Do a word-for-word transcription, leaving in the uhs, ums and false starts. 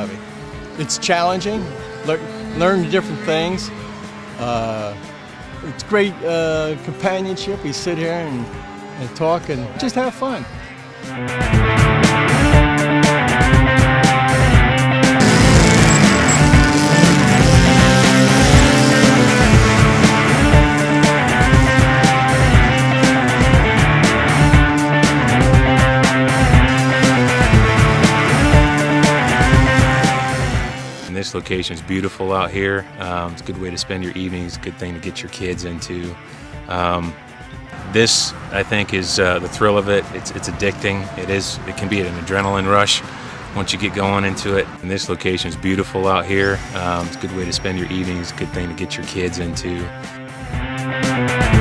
hobby. It's challenging, learn, learn different things. Uh, it's great uh, companionship. We sit here and, and talk and just have fun. This location is beautiful out here. Um, it's a good way to spend your evenings, good thing to get your kids into. Um, this, I think, is uh, the thrill of it. It's, it's addicting. It is. It can be an adrenaline rush once you get going into it. And this location is beautiful out here. Um, it's a good way to spend your evenings, good thing to get your kids into.